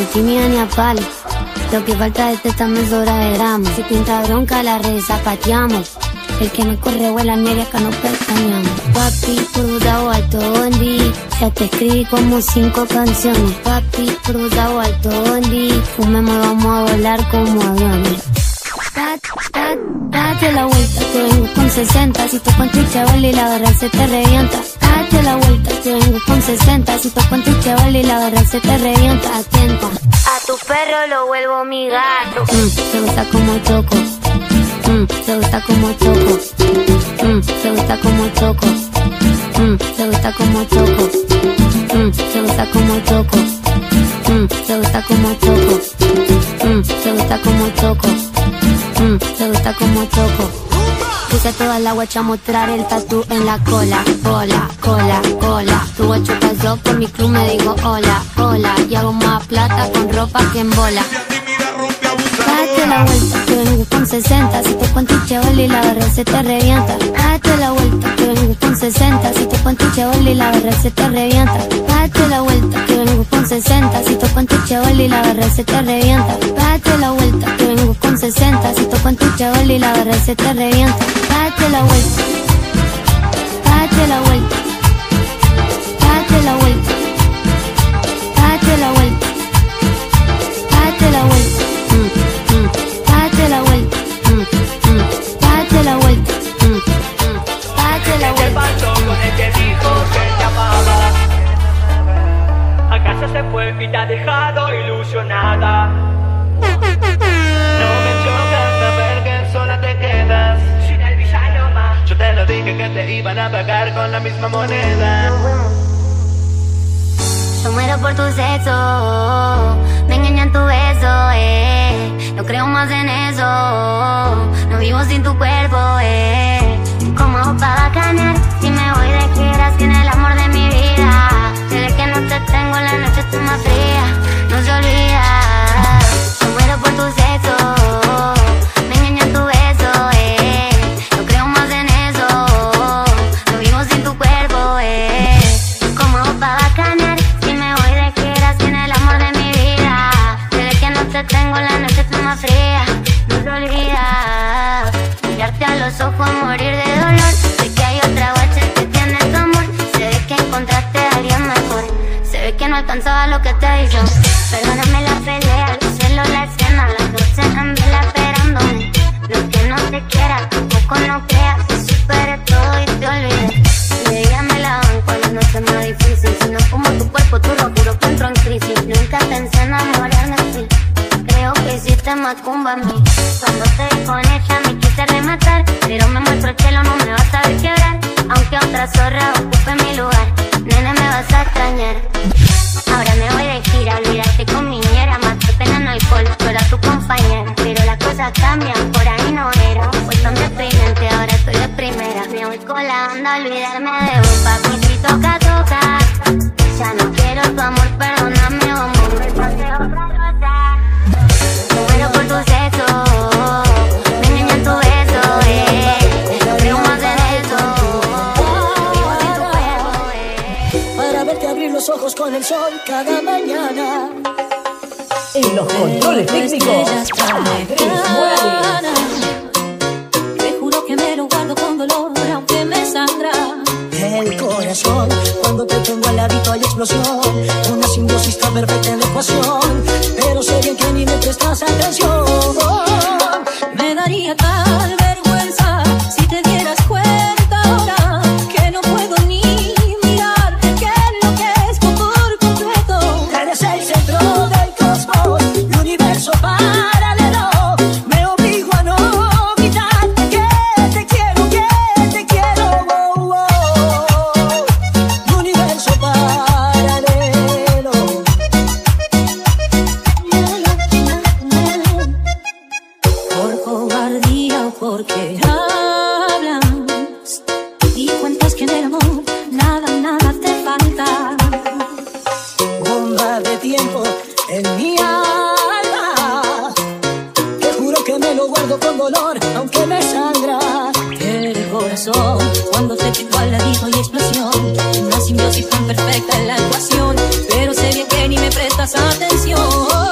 tímida ni a palo. Lo que falta es teta me sobra de gramos. Si pinta bronca la red zapateamos. El que no corre vuela nieve, acá no pestañeamos. Papi, cruzado alto bondi. Ya te escribí como 5 canciones. Papi, cruzado alto bondi. Fumemos, vamos a volar como aviones. Date la vuelta, te vengo con 60. Si toco en tu chaval y la barra se te revienta. Date la vuelta, te vengo con 60. Si toco en tu chaval y la barra se te revienta. Atenta, a tu perro lo vuelvo mi gato. Te gusta como choco. Te gusta como choco. Te gusta como choco. Te gusta como choco. Te gusta como choco. Te gusta como choco. Te gusta como choco. Te gusta como choco. Puse toda la guacha a mostrar el tatu en la cola. Cola, cola, cola. Tu guacho pasó por mi club, me digo hola, hola. Y hago más plata con ropa que en bola. Date la vuelta, que vengo con 60. Si te cuento un chaval y la barra se te revienta. Date la vuelta, que vengo con 60. Si te cuento un chaval y la barra se te revienta. Date la vuelta, que vengo con 60. Si te cuento un chaval y la barra se te revienta. Date la vuelta, que vengo con 60. Si te cuento un chaval y la barra se te revienta. Date la vuelta. Date la vuelta. Date la vuelta. Date la vuelta. Date la vuelta. Date la vuelta. Date la vuelta. Date la vuelta. ¿Qué pasó con el que dijo que te amaba? A casa se fue y te ha dejado ilusionada. No me chocas saber que sola te quedas sin el villano más. Yo te lo dije que te iban a pagar con la misma moneda. Yo muero por tu sexo, me engañan tu beso, no creo más en eso, no vivo sin tu cuerpo, ¿Cómo hago pa' bacanear si me voy de giras sin el amor de mi vida? Desde que no te tengo la noche está más fría, no se olvida. Yo muero por tu sexo, me engañan tu beso, no creo más en eso, no vivo sin tu cuerpo, ¿Cómo hago pa' bacanear? Tengo la noche está más fría, no se olvida. Mirarte a los ojos, morir de dolor. Sé que hay otra guacha que tiene tu amor. Se ve que encontraste a alguien mejor. Se ve que no alcanzaba lo que te hizo. Perdóname la pelea, los celos, la escena. Las 12 en vela esperándome. Lo que no te quiera, tampoco no creas que supere todo y te olvide. Y de ella me la van cuando no sea más difícil. Si no como tu cuerpo, tu rostro que entro en crisis. Nunca pensé enamorarme así. Creo que hiciste macumba a mí. Cuando te vi con ella me quise rematar, pero me muestro el cielo, no me vas a ver quebrar. Aunque otra zorra ocupe mi lugar, nena me vas a extrañar. Ahora me voy de gira, olvídate con mi ñera. Más que pena en alcohol, tú eras tu compañera. Pero las cosas cambian, por ahí no era. Fue tan deprimente, ahora estoy de primera. Me voy colando a olvidarme de un papi, toca, toca. Ya no quiero tu amor, perdóname, amor. Me pasé otra cosa. Muero por tu sexo, me engañan tu beso, creo más en eso, vivo sin tu cuerpo, Para verte abrir los ojos con el sol cada mañana. En los controles técnicos, Te juro que me lo guardo con dolor, aunque me sangra el corazón. Cuando te tengo al ladito hay explosión, una simbiosis tan perfecta en la ecuación. Pero sé bien que ni me prestas atención. Me daría tal vergüenza si te dieras cuenta ahora que no puedo ni mirar, que enloquezco por completo. Eres el centro del cosmos, mi universo paralelo. Me obligo a no gritar que te quiero, oh, oh. Mi universo paralelo. Por cobardía o porque hablas y cuentas que en el amor nada te falta. Bomba de tiempo en mi alma. Te juro que me lo guardo con dolor, aunque me sangra el corazón. Cuando te tengo al ladito hay explosión, una simbiosis tan perfecta en la ecuación. Pero sé bien que ni me prestas atención.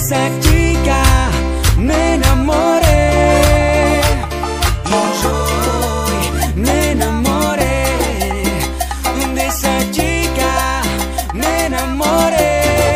esa chica me enamoré. Y yo me enamoré. De esa chica me enamoré.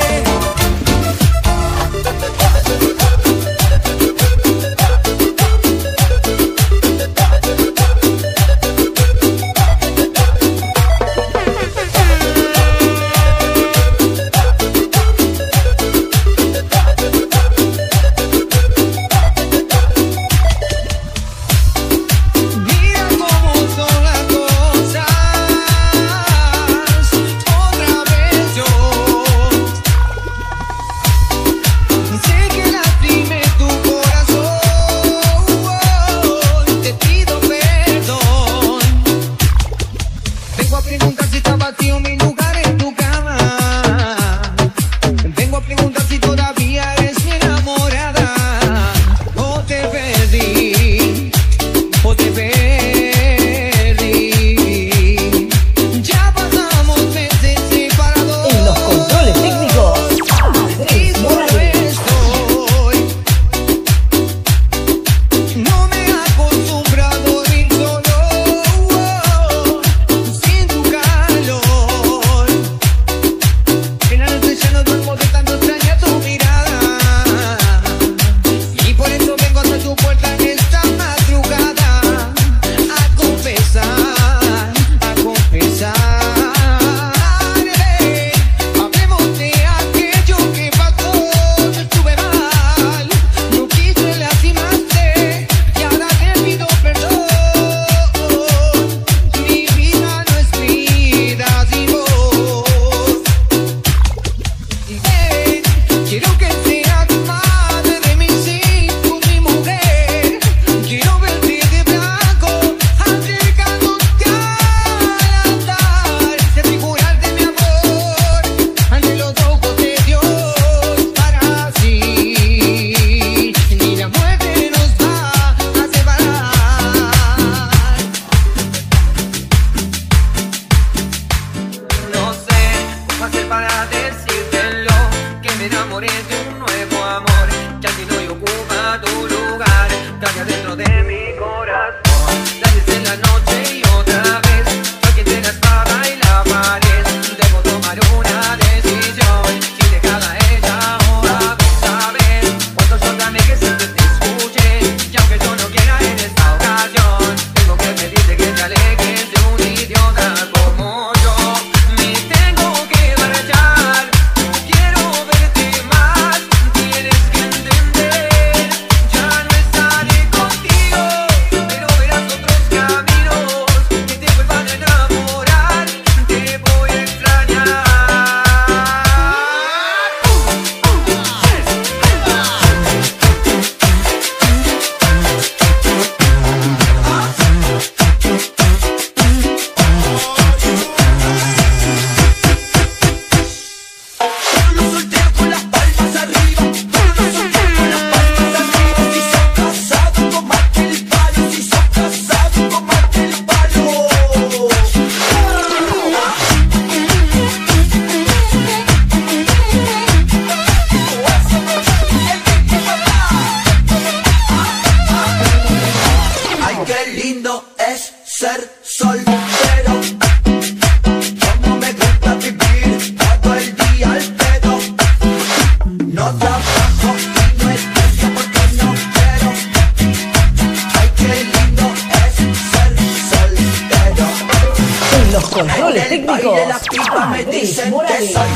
Controles técnicos. Me dicen que soy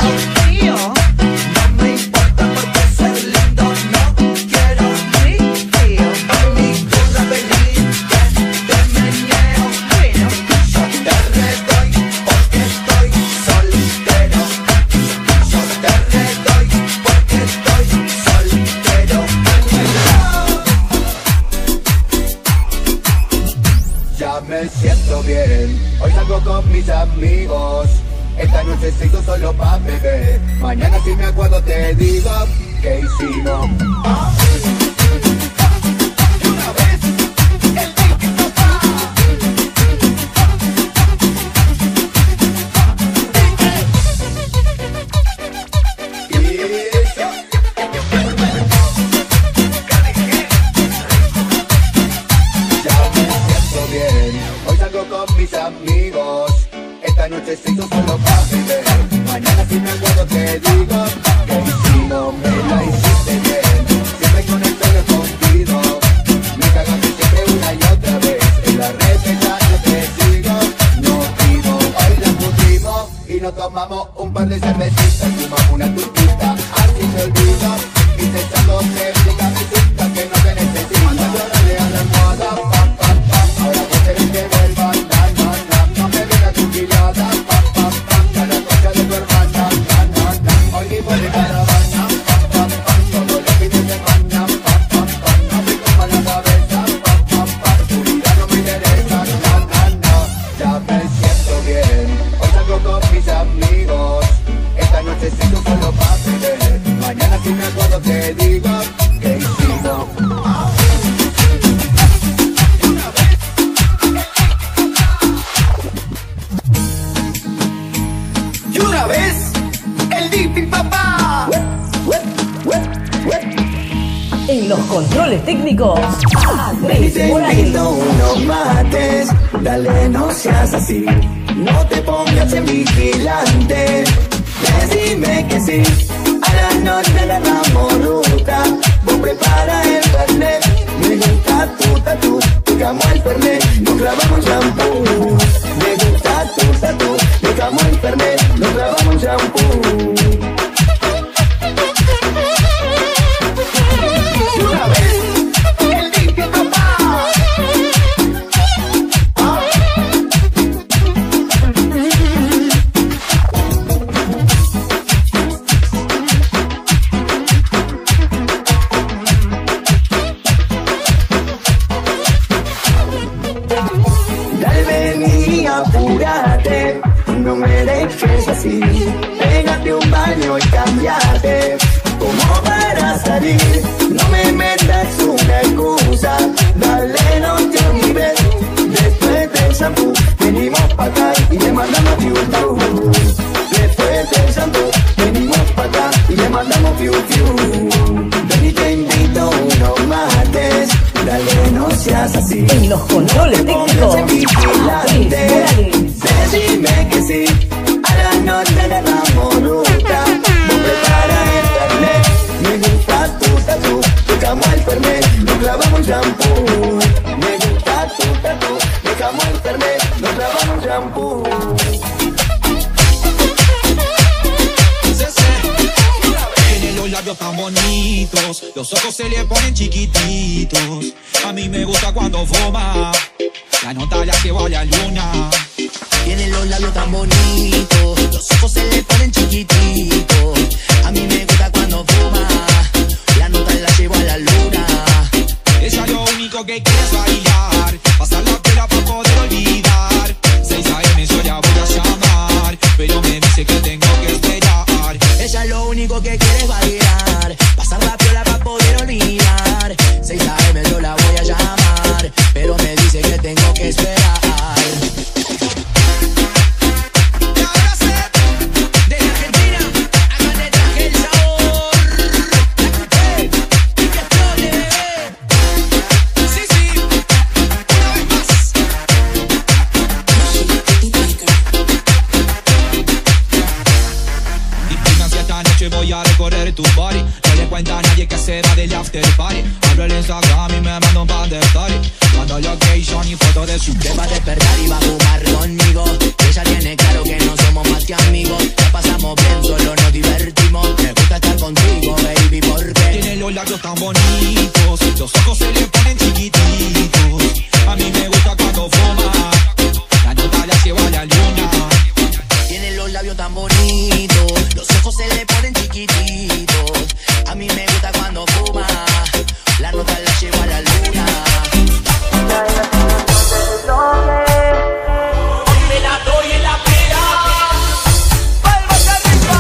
Tío. no me importa porque ser lindo no quiero. En mi curra feliz te meneo. Yo te redoy porque estoy soltero. Yo te redoy porque estoy soltero. Ya me siento bien. Hoy salgo con mis amigos. Esta noche se hizo solo pa' beber. Mañana si me acuerdo te digo que hicimos. Y una vez el Tiki Papá. Y me acuerdo te digo que hicimos. Y una vez, el Dipi papá. En los controles técnicos, Ven y te invito unos mates, dale no seas así, no te pongas en vigilante, decime que sí, a la noche agarramos ruta, vos prepara el fernet, me gusta tu tatu, dejamos el fernet, nos clavamos shampoo, me gusta tu tatu, dejamos el fernet, nos clavamos shampoo. Apúrate, no me dejes así, pégate un baño y cambiate, como para salir, no me metas una excusa, dale no te olvides, después del shampoo, venimos pa' acá y le mandamos fiu fiu, después del shampoo, venimos pa' acá y le mandamos fiu fiu, ven y te invito unos mates, dale no seas así, en los controles técnicos, decime que sí, a la noche agarramos ruta, vos prepara el fernet, me gusta tu tatu, dejamos el fernet, nos clavamos shampoo, me gusta tu tatu, dejamos el fernet, nos clavamos shampoo. Tiene los labios tan bonitos, los ojos se le ponen chiquititos, a mí me gusta cuando fuma, la nota la llevo a la luna. Tiene los labios tan bonitos, los ojos se le ponen chiquititos. A mí me gusta cuando fuma, la nota la llevo a la luna. Ella lo único que quiere es bailar, pasar la pela para poder olvidar. 6 AM yo la voy a llamar, pero me dice que tengo que esperar. Ella lo único que quiere es bailar, pasar la piola para poder olvidar. 6 AM yo la voy a llamar, pero me dice que tengo que esperar. Voy a recorrer tu body, no le cuenta a nadie que se va del after party. Abro el Instagram y me mando un par de stories, mando location y foto de su. Te va a despertar y va a fumar conmigo. Ella tiene claro que no somos más que amigos. La pasamos bien, solo nos divertimos. Me gusta estar contigo, baby, porque tiene los labios tan bonitos, los ojos se le ponen chiquititos. A mí me gusta cuando fuma, la nota la llevo a la luna. Tiene los labios tan bonitos, los ojos se le ponen chiquititos. A mí me gusta cuando fuma, la nota la llevo a la luna. Hoy me la doy en la pera. ¡Palmas arriba!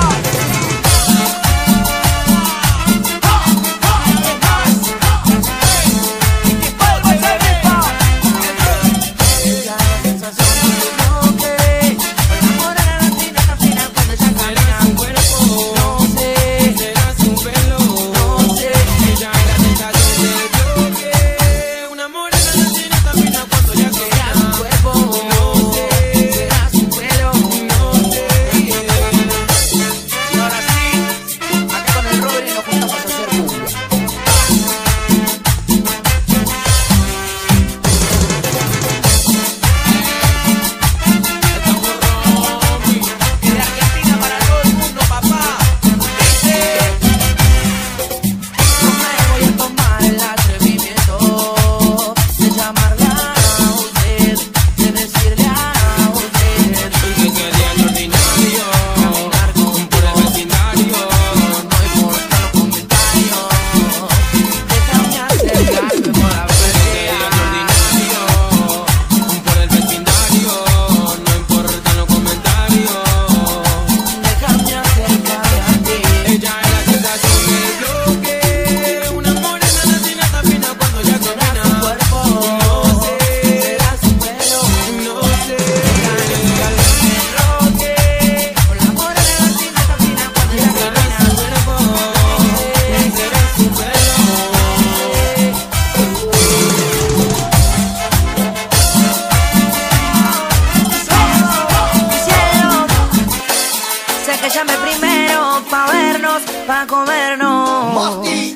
¡Palmas arriba!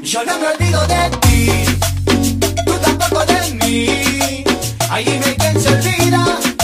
Yo no me olvido de ti, tú tampoco de mí. Ahí dime quién se olvida.